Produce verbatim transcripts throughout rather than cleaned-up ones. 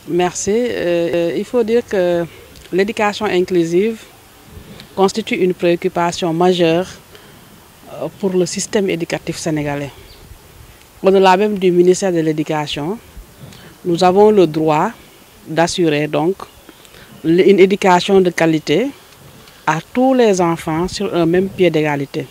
Merci. Euh, il faut dire que l'éducation inclusive constitue une préoccupation majeure pour le système éducatif sénégalais. Au-delà même du ministère de l'Éducation, nous avons le droit d'assurer donc une éducation de qualité à tous les enfants sur un même pied d'égalité.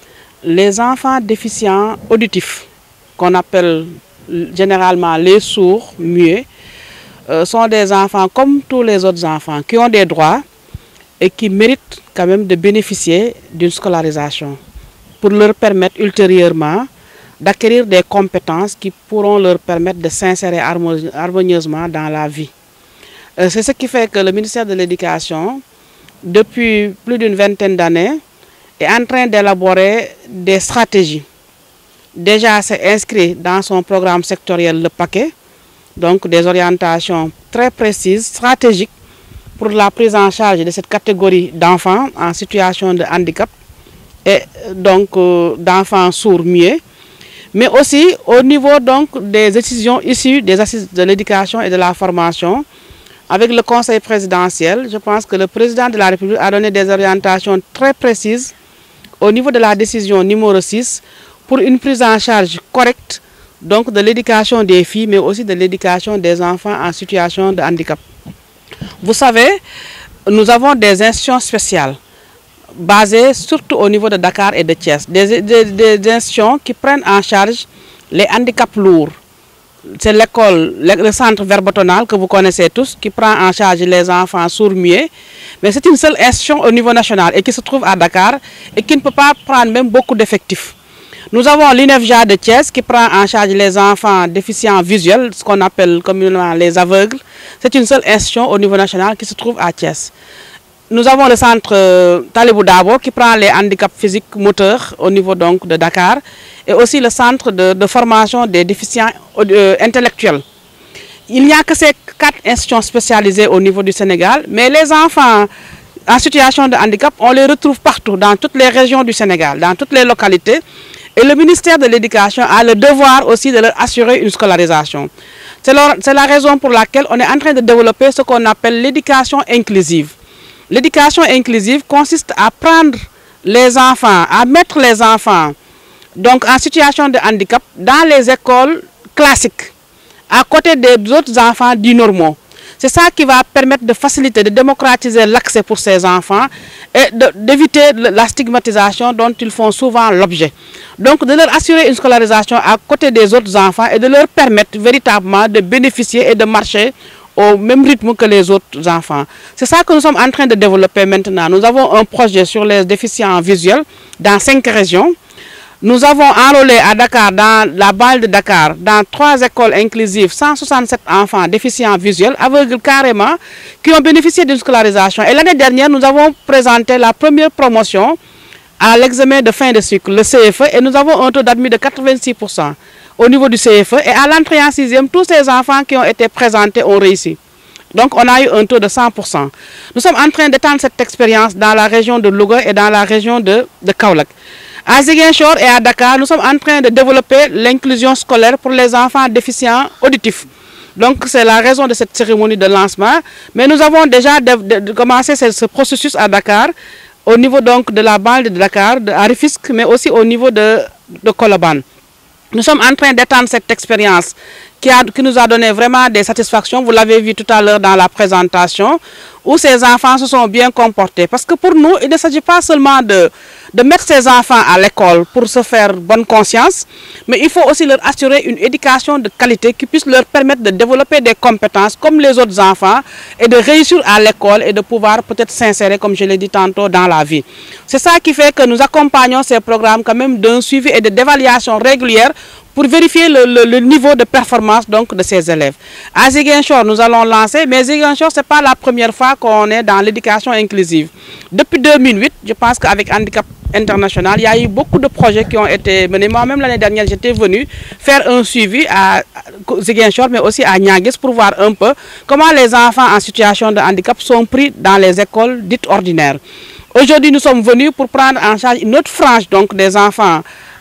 Les enfants déficients auditifs, qu'on appelle généralement les sourds, muets, euh, sont des enfants comme tous les autres enfants qui ont des droits et qui méritent quand même de bénéficier d'une scolarisation pour leur permettre ultérieurement d'acquérir des compétences qui pourront leur permettre de s'insérer harmonieusement dans la vie. Euh, C'est ce qui fait que le ministère de l'Éducation, depuis plus d'une vingtaine d'années, est en train d'élaborer des stratégies. Déjà, c'est inscrit dans son programme sectoriel Le Paquet, donc des orientations très précises, stratégiques pour la prise en charge de cette catégorie d'enfants en situation de handicap et donc euh, d'enfants sourds-muets, mais aussi au niveau donc des décisions issues des assises de l'éducation et de la formation. Avec le conseil présidentiel, je pense que le président de la République a donné des orientations très précises au niveau de la décision numéro six pour une prise en charge correcte donc de l'éducation des filles, mais aussi de l'éducation des enfants en situation de handicap. Vous savez, nous avons des institutions spéciales basées surtout au niveau de Dakar et de Thiès, des, des, des institutions qui prennent en charge les handicaps lourds. C'est l'école, le centre verbotonal que vous connaissez tous, qui prend en charge les enfants sourds-muets. Mais c'est une seule institution au niveau national et qui se trouve à Dakar et qui ne peut pas prendre même beaucoup d'effectifs. Nous avons l'I N E F J A de Thiès qui prend en charge les enfants déficients visuels, ce qu'on appelle communément les aveugles. C'est une seule institution au niveau national qui se trouve à Thiès. Nous avons le centre euh, Talibou Dabo qui prend les handicaps physiques moteurs au niveau donc de Dakar et aussi le centre de, de formation des déficients euh, intellectuels. Il n'y a que ces quatre institutions spécialisées au niveau du Sénégal, mais les enfants en situation de handicap, on les retrouve partout, dans toutes les régions du Sénégal, dans toutes les localités. Et le ministère de l'Éducation a le devoir aussi de leur assurer une scolarisation. C'est la raison pour laquelle on est en train de développer ce qu'on appelle l'éducation inclusive. L'éducation inclusive consiste à prendre les enfants, à mettre les enfants donc en situation de handicap dans les écoles classiques, à côté des autres enfants dits normaux. C'est ça qui va permettre de faciliter, de démocratiser l'accès pour ces enfants et d'éviter la stigmatisation dont ils font souvent l'objet. Donc de leur assurer une scolarisation à côté des autres enfants et de leur permettre véritablement de bénéficier et de marcher au même rythme que les autres enfants. C'est ça que nous sommes en train de développer maintenant. Nous avons un projet sur les déficients visuels dans cinq régions. Nous avons enrôlé à Dakar, dans la banlieue de Dakar, dans trois écoles inclusives, cent soixante-sept enfants déficients visuels, aveugles carrément, qui ont bénéficié d'une scolarisation. Et l'année dernière, nous avons présenté la première promotion à l'examen de fin de cycle, le C F E, et nous avons un taux d'admis de quatre-vingt-six pour cent au niveau du C F E. Et à l'entrée en sixième, tous ces enfants qui ont été présentés ont réussi. Donc on a eu un taux de cent pour cent. Nous sommes en train d'étendre cette expérience dans la région de Louga et dans la région de, de Kaolack. À Ziguinchor et à Dakar, nous sommes en train de développer l'inclusion scolaire pour les enfants déficients auditifs. Donc c'est la raison de cette cérémonie de lancement. Mais nous avons déjà de, de, de commencé ce, ce processus à Dakar, au niveau donc de la banlieue de Dakar, de Rufisque, mais aussi au niveau de, de Colobane. Nous sommes en train d'étendre cette expérience qui, a, qui nous a donné vraiment des satisfactions. Vous l'avez vu tout à l'heure dans la présentation, où ces enfants se sont bien comportés. Parce que pour nous, il ne s'agit pas seulement de, de mettre ces enfants à l'école pour se faire bonne conscience, mais il faut aussi leur assurer une éducation de qualité qui puisse leur permettre de développer des compétences comme les autres enfants et de réussir à l'école et de pouvoir peut-être s'insérer, comme je l'ai dit tantôt, dans la vie. C'est ça qui fait que nous accompagnons ces programmes quand même d'un suivi et d'évaluation régulière pour vérifier le, le, le niveau de performance donc, de ces élèves. À Ziguinchor, nous allons lancer, mais Ziguinchor, ce n'est pas la première fois qu'on est dans l'éducation inclusive. Depuis deux mille huit, je pense qu'avec Handicap International, il y a eu beaucoup de projets qui ont été menés. Moi-même, l'année dernière, j'étais venu faire un suivi à Ziguinchor, mais aussi à Niaguis, pour voir un peu comment les enfants en situation de handicap sont pris dans les écoles dites ordinaires. Aujourd'hui, nous sommes venus pour prendre en charge une autre frange donc, des enfants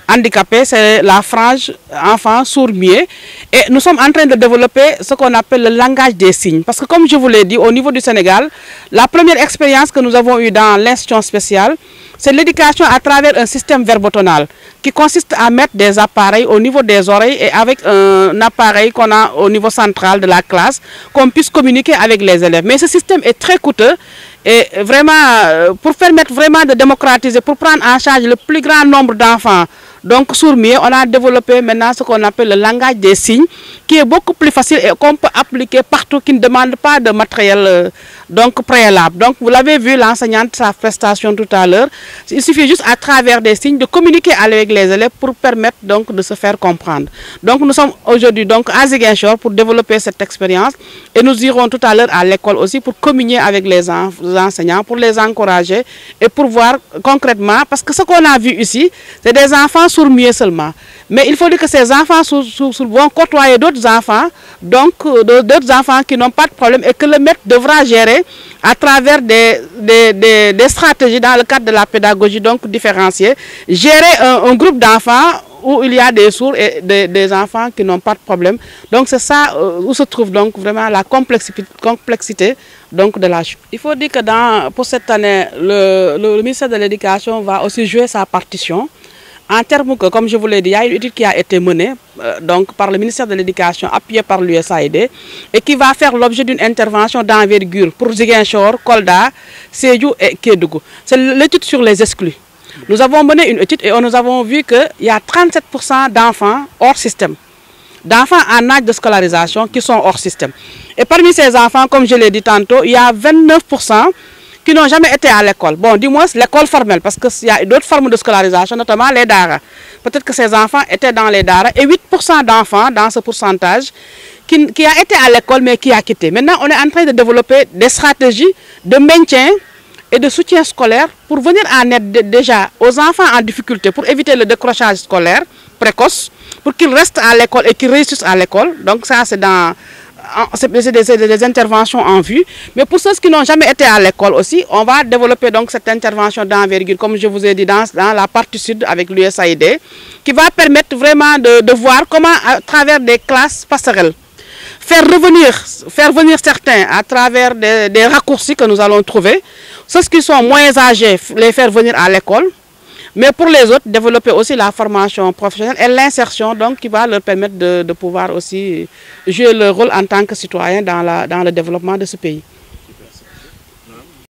handicapés, c'est la frange enfants sourds-muets. Et nous sommes en train de développer ce qu'on appelle le langage des signes. Parce que comme je vous l'ai dit, au niveau du Sénégal, la première expérience que nous avons eue dans l'institution spéciale, c'est l'éducation à travers un système verbotonal qui consiste à mettre des appareils au niveau des oreilles et avec un appareil qu'on a au niveau central de la classe, qu'on puisse communiquer avec les élèves. Mais ce système est très coûteux et vraiment, pour permettre vraiment de démocratiser, pour prendre en charge le plus grand nombre d'enfants, donc sourds-muets, on a développé maintenant ce qu'on appelle le langage des signes, qui est beaucoup plus facile et qu'on peut appliquer partout, qui ne demande pas de matériel euh, donc préalable. Donc vous l'avez vu, l'enseignante, sa prestation tout à l'heure, il suffit juste à travers des signes de communiquer avec les élèves pour permettre donc de se faire comprendre. Donc nous sommes aujourd'hui donc à Ziguinchor pour développer cette expérience et nous irons tout à l'heure à l'école aussi pour communier avec les, en les enseignants, pour les encourager et pour voir concrètement, parce que ce qu'on a vu ici, c'est des enfants sourds-muets seulement. Mais il faut dire que ces enfants sourds, sourds, sourds vont côtoyer d'autres enfants, donc d'autres enfants qui n'ont pas de problème et que le maître devra gérer à travers des, des, des, des stratégies dans le cadre de la pédagogie donc différenciée, gérer un, un groupe d'enfants où il y a des sourds et des, des enfants qui n'ont pas de problème. Donc c'est ça euh, où se trouve donc vraiment la complexité, complexité donc de la chose. Il faut dire que dans, pour cette année, le, le, le ministère de l'Éducation va aussi jouer sa partition. En termes que, comme je vous l'ai dit, il y a une étude qui a été menée euh, donc, par le ministère de l'Éducation, appuyée par l'U S A I D, et qui va faire l'objet d'une intervention d'envergure pour Ziguinchor, Kolda, Sédhiou et Kédougou. C'est l'étude sur les exclus. Nous avons mené une étude et nous avons vu qu'il y a trente-sept pour cent d'enfants hors système, d'enfants en âge de scolarisation qui sont hors système. Et parmi ces enfants, comme je l'ai dit tantôt, il y a vingt-neuf pour cent qui n'ont jamais été à l'école. Bon, du moins l'école formelle, parce qu'il y a d'autres formes de scolarisation, notamment les daara. Peut-être que ces enfants étaient dans les daara et huit pour cent d'enfants dans ce pourcentage qui, qui a été à l'école mais qui a quitté. Maintenant, on est en train de développer des stratégies de maintien et de soutien scolaire pour venir en aide de, déjà aux enfants en difficulté, pour éviter le décrochage scolaire précoce, pour qu'ils restent à l'école et qu'ils réussissent à l'école. Donc ça, c'est dans... c'est des, des interventions en vue, mais pour ceux qui n'ont jamais été à l'école aussi, on va développer donc cette intervention d'envergure, comme je vous ai dit, dans, dans la partie sud avec l'U S A I D, qui va permettre vraiment de, de voir comment, à travers des classes passerelles, faire revenir, faire venir certains à travers des, des raccourcis que nous allons trouver, ceux qui sont moins âgés, les faire venir à l'école. Mais pour les autres, développer aussi la formation professionnelle et l'insertion, donc qui va leur permettre de, de pouvoir aussi jouer leur rôle en tant que citoyen dans, la, dans le développement de ce pays.